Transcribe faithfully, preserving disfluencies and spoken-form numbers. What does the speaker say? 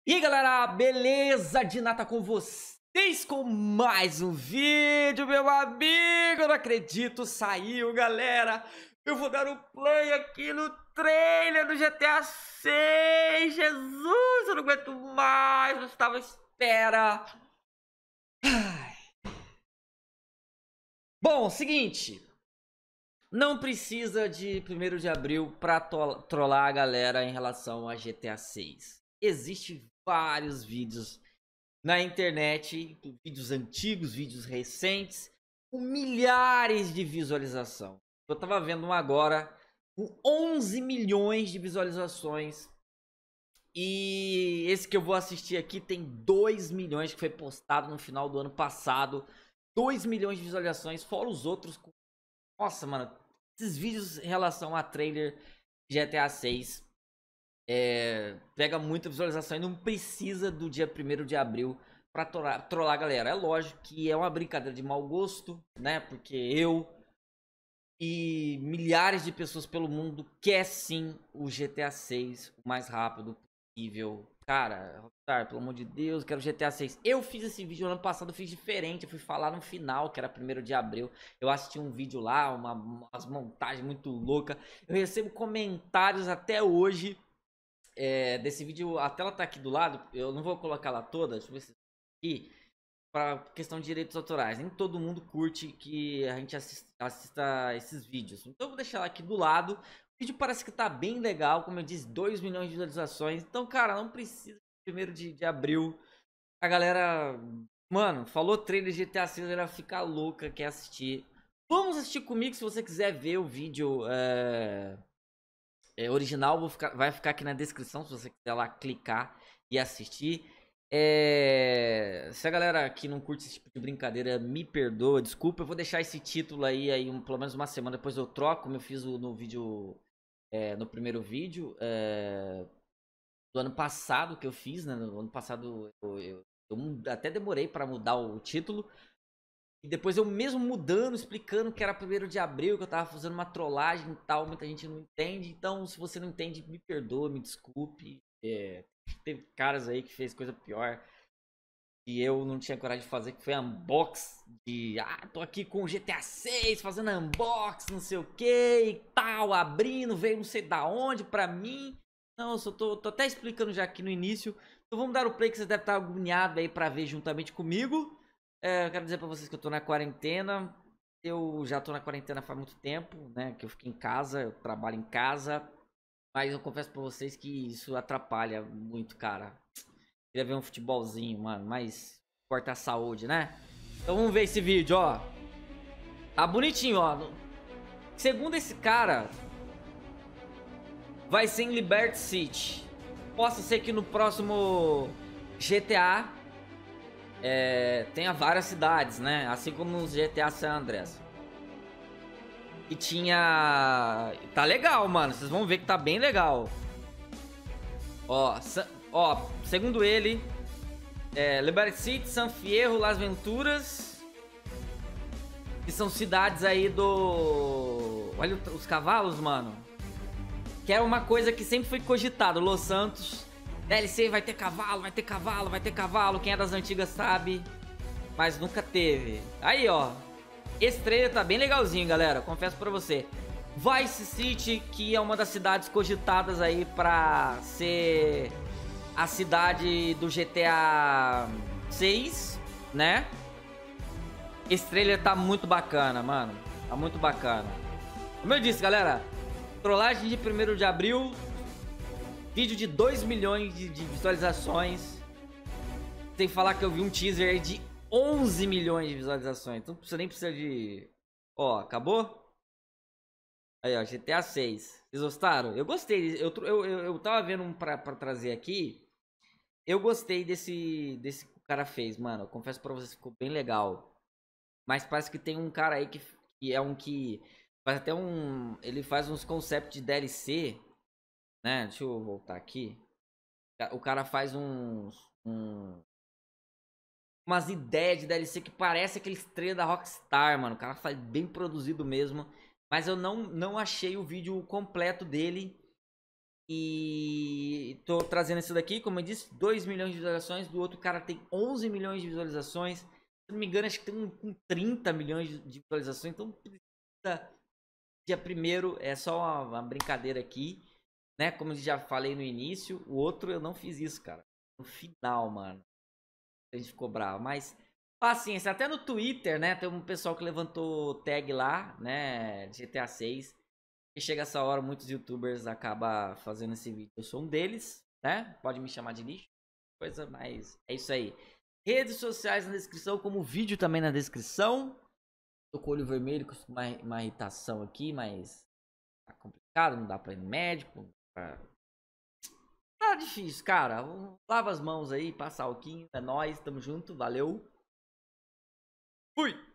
E aí galera, beleza? Dinata com vocês com mais um vídeo, meu amigo. Eu não acredito, saiu galera. Eu vou dar um play aqui no trailer do G T A seis. Jesus, eu não aguento mais, eu estava à espera. Ai. Bom, seguinte, não precisa de primeiro de abril pra trollar a galera em relação a G T A seis. Existem vários vídeos na internet, vídeos antigos, vídeos recentes, com milhares de visualização. Eu tava vendo um agora com onze milhões de visualizações. E esse que eu vou assistir aqui tem dois milhões, que foi postado no final do ano passado. dois milhões de visualizações, fora os outros. Nossa, mano, esses vídeos em relação a trailer de G T A seis é, pega muita visualização e não precisa do dia primeiro de abril pra trollar, trollar a galera. É lógico que é uma brincadeira de mau gosto, né? Porque eu e milhares de pessoas pelo mundo quer sim o G T A seis o mais rápido possível. Cara, Rockstar, pelo amor de Deus, quero G T A seis. Eu fiz esse vídeo ano passado, eu fiz diferente. Eu fui falar no final, que era primeiro de abril. Eu assisti um vídeo lá, uma, umas montagens muito loucas. Eu recebo comentários até hoje é, desse vídeo. A tela tá aqui do lado. Eu não vou colocar lá toda, deixa eu ver se aqui. Pra questão de direitos autorais. Nem todo mundo curte que a gente assista, assista esses vídeos. Então eu vou deixar ela aqui do lado. O vídeo parece que tá bem legal, como eu disse, dois milhões de visualizações. Então, cara, não precisa de primeiro de, de abril. A galera, mano, falou trailer de G T A seis, ela fica louca, quer assistir. Vamos assistir comigo se você quiser ver o vídeo é, é, original. Vou ficar, vai ficar aqui na descrição se você quiser lá clicar e assistir. É... Se a galera que não curte esse tipo de brincadeira me perdoa, desculpa, eu vou deixar esse título aí, aí um, pelo menos uma semana depois eu troco, como eu fiz o, no vídeo, é, no primeiro vídeo é, do ano passado que eu fiz, né? No ano passado eu, eu, eu até demorei para mudar o título. E depois eu mesmo mudando, explicando que era primeiro de abril, que eu tava fazendo uma trollagem e tal, muita gente não entende. Então, se você não entende, me perdoa, me desculpe. É... Teve caras aí que fez coisa pior e eu não tinha coragem de fazer, que foi unbox de, ah, tô aqui com o G T A seis fazendo unbox, não sei o que e tal, abrindo, veio não sei da onde pra mim. Não, eu só tô, tô até explicando já aqui no início. Então vamos dar o play, que vocês devem estar agoniados aí pra ver juntamente comigo. É, eu quero dizer pra vocês que eu tô na quarentena. Eu já tô na quarentena faz muito tempo, né, que eu fiquei em casa, eu trabalho em casa. Mas eu confesso pra vocês que isso atrapalha muito, cara. Queria ver um futebolzinho, mano, mas importa a saúde, né? Então vamos ver esse vídeo, ó. Tá bonitinho, ó. Segundo esse cara, vai ser em Liberty City. Possa ser que no próximo G T A é, tenha várias cidades, né? Assim como no G T A San Andreas. E tinha... Tá legal, mano. Vocês vão ver que tá bem legal. Ó, ó, segundo ele, é, Liberty City, San Fierro, Las Venturas, que são cidades aí do... Olha os cavalos, mano. Que é uma coisa que sempre foi cogitado. Los Santos, D L C vai ter cavalo, vai ter cavalo, vai ter cavalo. Quem é das antigas sabe, mas nunca teve. Aí, ó. Esse trailer tá bem legalzinho, galera. Confesso pra você. Vice City, que é uma das cidades cogitadas aí pra ser a cidade do G T A seis, né? Esse trailer tá muito bacana, mano. Tá muito bacana. Como eu disse, galera, trollagem de primeiro de abril. Vídeo de dois milhões de, de visualizações. Sem falar que eu vi um teaser aí de onze milhões de visualizações. Então você nem precisa de... Ó, acabou? Aí, ó, G T A seis. Vocês gostaram? Eu gostei. Eu, eu, eu, eu tava vendo um pra, pra trazer aqui. Eu gostei desse, desse que o cara fez, mano. Eu confesso pra vocês que ficou bem legal. Mas parece que tem um cara aí que, que é um que... Faz até um... Ele faz uns concepts de D L C. Né? Deixa eu voltar aqui. O cara faz uns... Um, umas ideias de D L C que parece aquele estrela da Rockstar, mano. O cara faz bem produzido mesmo. Mas eu não, não achei o vídeo completo dele. E tô trazendo isso daqui, como eu disse, dois milhões de visualizações. Do outro cara tem onze milhões de visualizações. Se não me engano, acho que tem um com trinta milhões de visualizações. Então, dia primeiro é só uma, uma brincadeira aqui, né? Como eu já falei no início, o outro eu não fiz isso, cara. No final, mano. A gente ficou bravo, mas paciência. Até no Twitter, né? Tem um pessoal que levantou tag lá, né? G T A seis. E chega essa hora, muitos youtubers acabam fazendo esse vídeo. Eu sou um deles, né? Pode me chamar de lixo. Coisa, mas é isso aí. Redes sociais na descrição, como vídeo também na descrição. Tô com o olho vermelho, com uma, uma irritação aqui, mas tá complicado, não dá pra ir no médico. Pra... Tá difícil, cara. Lava as mãos aí, passa alquinho, é nóis, tamo junto, valeu. Fui!